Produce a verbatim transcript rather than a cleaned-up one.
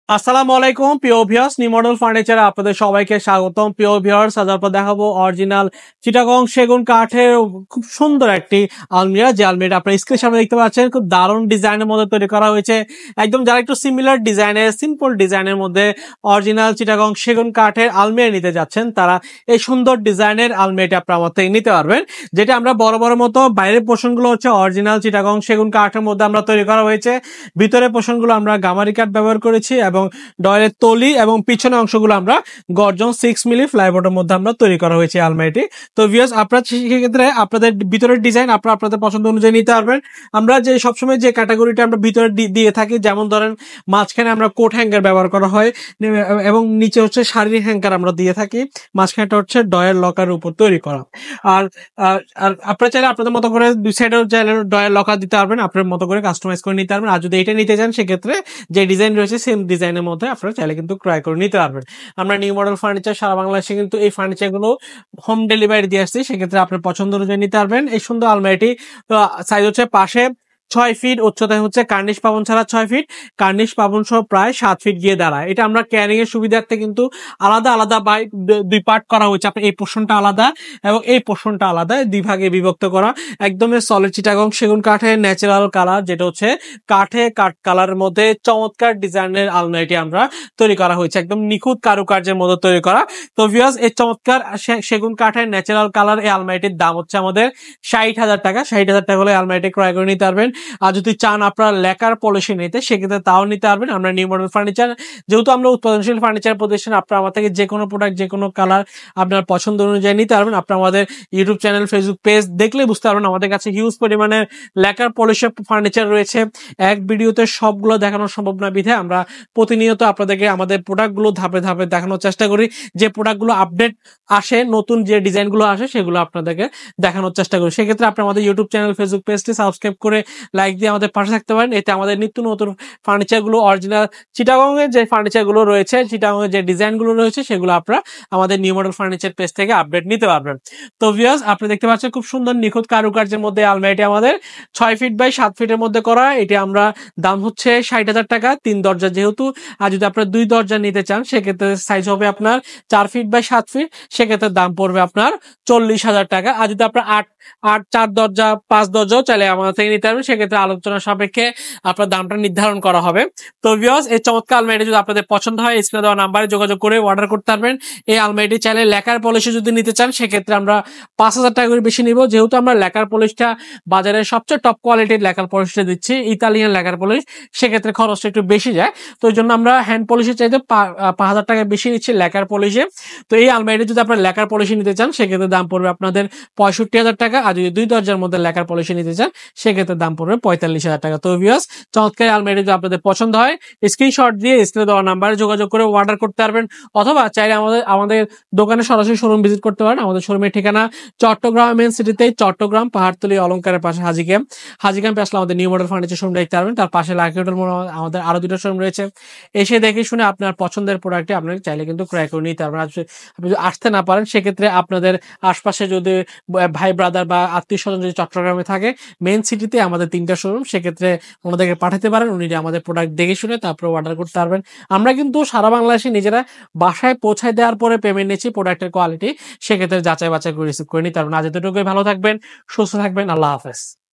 আসসালামু আলাইকুম প্রিয় ভিউয়ার্স, নিউ মডেল ফার্নিচারে আপনাদের সবাইকে স্বাগতম। প্রিয় ভিউয়ার্স, আজ আপনাদের দেখাবো অরিজিনাল চিটাগং সেগুন কাঠের খুব সুন্দর একটি আলমিরা। যে আলমিরাটা আপনার স্ক্রিনের সামনে দেখতে পাচ্ছেন, খুব দারুণ ডিজাইনের মধ্যে তৈরি করা হয়েছে। একদম যারা একটু সিমিলার ডিজাইনের, সিম্পল ডিজাইনের মধ্যে অরিজিনাল চিটাগং সেগুন কাঠের আলমিরা নিতে যাচ্ছেন, তারা এই সুন্দর ডিজাইনের আলমিরাটি আপনার আমার থেকে নিতে পারবেন। যেটা আমরা বড় বড় মতো বাইরের পোর্শনগুলো হচ্ছে অরিজিনাল চিটাগং সেগুন কাঠের মধ্যে আমরা তৈরি করা হয়েছে। ভিতরের পোর্শনগুলো আমরা গামারি কাঠ ব্যবহার করেছি এবং ডয়ের তলি এবং পিছনের অংশগুলো আমরা গর্জন সিক্স মিলি ফ্লাইবোর্ডের মধ্যে আমরা তৈরি করা হয়েছে আলমারিটি। তো ভিউয়ার্স, আপনারা সেক্ষেত্রে আপনাদের ভিতরের ডিজাইন আপনারা আপনাদের পছন্দ অনুযায়ী নিতে পারবেন। আমরা যে সবসময় যে ক্যাটাগরিটা আমরা ভিতরে দিয়ে থাকি, যেমন ধরেন মাঝখানে আমরা কোট হ্যাঙ্গার ব্যবহার করা হয় এবং নিচে হচ্ছে শাড়ির হ্যাঙ্গার আমরা দিয়ে থাকি, মাঝখানেটা হচ্ছে ডয়ের লকারের উপর তৈরি করা। আর আর আপনারা চাইলে আপনাদের মতো করে দুই সাইডেও চাইলে ডয়ের লকার দিতে পারবেন, আপনার মতো করে কাস্টমাইজ করে নিতে পারবেন। আর যদি এটা নিতে চান, সেক্ষেত্রে যে ডিজাইন রয়েছে সেম ডিজাইনের মধ্যে আপনারা চাইলে কিন্তু ক্রয় করে নিতে পারবেন। আমরা নিউ মডেল ফার্নিচার সারা বাংলাদেশে কিন্তু এই ফার্নিচারগুলো হোম ডেলিভারি দিয়ে আসছি, সেক্ষেত্রে আপনার পছন্দ অনুযায়ী নিতে পারবেন। এই সুন্দর আলমারিটি সাইজ হচ্ছে পাশে ছয় ফিট, উচ্চতায় হচ্ছে কার্নিশ পাবন ছাড়া ছয় ফিট, কার্নিশ পাবন সহ প্রায় সাত ফিট গিয়ে দাঁড়ায়। এটা আমরা ক্যারিং এর সুবিধার্থে কিন্তু আলাদা আলাদা বাই দুই পার্ট করা হয়েছে। আপনার এই পোর্শনটা আলাদা এবং এই পোর্শনটা আলাদা, দুই ভাগে বিভক্ত করা। একদমই সলিড চিটাগং সেগুন কাঠের ন্যাচারাল কালার, যেটা হচ্ছে কাঠে কাঠ কালারের মধ্যে চমৎকার ডিজাইনের আলমারিটি আমরা তৈরি করা হয়েছে, একদম নিখুঁত কারুকার্যের মধ্যে তৈরি করা। তো ভিউয়ার্স, এই চমৎকার সেগুন কাঠের ন্যাচারাল কালার এই আলমারিটির দাম হচ্ছে আমাদের ষাট হাজার টাকা। ষাট হাজার টাকা হলে আলমারিটি ক্রয় করে নিতে পারবেন। আর যদি চান আপনার লেকার পলিশি নিতে, সেক্ষেত্রে তাও নিতে পারবেন। আমরা নিউ মডেল ফার্নিচার, যেহেতু আমরা উৎপাদনশীল ফার্নিচার প্রতিষ্ঠান, আপনার আমার থেকে যে কোনো প্রোডাক্ট যে কোনো কালার আপনার পছন্দ অনুযায়ী নিতে পারবেন। আপনার আমাদের ইউটিউব চ্যানেল, ফেসবুক পেজ দেখলে বুঝতে পারবেন আমাদের কাছে হিউজ পরিমাণে লেকার পলিশি ফার্নিচার রয়েছে। এক ভিডিওতে সবগুলো দেখানো সম্ভব না বিধায় আমরা প্রতিনিয়ত আপনাদেরকে আমাদের প্রোডাক্টগুলো ধাপে ধাপে দেখানোর চেষ্টা করি। যে প্রোডাক্টগুলো আপডেট আসে, নতুন যে ডিজাইনগুলো আসে, সেগুলো আপনাদেরকে দেখানোর চেষ্টা করি। সেক্ষেত্রে আপনি আমাদের ইউটিউব চ্যানেল, ফেসবুক পেজটি সাবস্ক্রাইব করে লাইক দিয়ে আমাদের পাশে থাকতে পারেন। এতে আমাদের নিত্য নতুন ফার্নিচার গুলো, অরিজিনাল চিটাগং এর যে ফার্নিচার গুলো রয়েছে, চিটাগং এর যে ডিজাইন গুলো রয়েছে, সেগুলো আপনারা আমাদের নিউ মডেল ফার্নিচার পেজ থেকে আপডেট নিতে পারবেন। তো ভিউয়ার্স, আপনি দেখতে পাচ্ছেন খুব সুন্দর নিখুঁত কারুকার্যের মধ্যে আলমারিটি আমাদের ছয় ফিট বাই সাত ফিটের মধ্যে করা। এটি আমরা দাম হচ্ছে ষাট হাজার টাকা, তিন দরজা যেহেতু। আর যদি আপনার দুই দরজা নিতে চান, সেক্ষেত্রে সাইজ হবে আপনার চার ফিট বাই সাত ফিট, সেক্ষেত্রে দাম পড়বে আপনার চল্লিশ হাজার টাকা। আর যদি আপনার আট আট চার দরজা, পাঁচ দরজাও চাইলে আমাদের থেকে নিতে পারবেন, সেক্ষেত্রে আলোচনা সাপেক্ষে আপনার দামটা নির্ধারণ করা হবে। তো ভিউয়ার্স, এই চমৎকার আলমারিটি যদি আপনাদের পছন্দ হয়, স্ক্রিনে দেওয়া নাম্বারে যোগাযোগ করে অর্ডার করতে পারবেন। এই আলমারিটি চাইলে লেকার পলিশি যদি নিতে চান, সেক্ষেত্রে আমরা পাঁচ হাজার টাকা করে বেশি নিব। যেহেতু আমরা লেকার পলিশটা বাজারের সবচেয়ে টপ কোয়ালিটির লেকার পলিশটা দিচ্ছি, ইতালিয়ান লেকার পলিশ, সেক্ষেত্রে খরচটা একটু বেশি যায়। তো এই জন্য আমরা হ্যান্ড পলিশের চাইতে পাঁচ হাজার টাকা বেশি নিচ্ছি লেকার পলিশে। তো এই আলমারিটি যদি আপনার লেকার পলিশি নিতে চান, সেক্ষেত্রে দাম পড়বে আপনাদের পঁয়ষট্টি হাজার টাকা। আর যদি দুই দরজার মধ্যে লেকার পলিশি নিতে চান, সেক্ষেত্রে দাম পড়বে পঁয়তাল্লিশ হাজার টাকা। তো ভিউয়ার্স, চমৎকার আলমারি যদি আপনাদের পছন্দ হয়, স্ক্রিনশট দিয়ে স্ক্রিনে দেওয়া নাম্বারে যোগাযোগ করে অর্ডার করতে পারবেন, অথবা চাইলে আমাদের আমাদের দোকানে সরাসরি শোরুম ভিজিট করতে পারেন। আমাদের শোরুমের ঠিকানা চট্টগ্রাম মেন সিটিতে, চট্টগ্রাম পাহাড়তলী অলংকারের পাশে হাজি ক্যাম্প। হাজি ক্যাম্পে আসলে আমাদের নিউ মডেল ফার্নিচার শোরুম দেখতে পারবেন। তার পাশে লাকি হোটেল মোড় আমাদের আরো দুটো শোরুম রয়েছে। এসে দেখে শুনে আপনার পছন্দের প্রোডাক্টটি আপনার চাইলে কিন্তু ক্রয় করে নিতে পারবেন। আপনি যদি আসতে না পারেন, সেক্ষেত্রে আপনাদের আশপাশে যদি ভাই ব্রাদার বা আত্মীয় স্বজন যদি চট্টগ্রামে থাকে, মেন সিটিতে আমাদের তিনটা শোরুম, সেক্ষেত্রে ওনাদেরকে পাঠাতে পারেন। উনি আমাদের প্রোডাক্ট দেখে শুনে তারপরে অর্ডার করতে পারবেন। আমরা কিন্তু সারা বাংলাদেশে নিজেরা বাসায় পৌঁছায় দেওয়ার পরে পেমেন্ট নিচ্ছি প্রোডাক্টের কোয়ালিটি, সেক্ষেত্রে যাচাই বাছাই করে রিসিভ করে নিতে পারবেন। আজ এতটুকুই, ভালো থাকবেন, সুস্থ থাকবেন, আল্লাহ হাফেজ।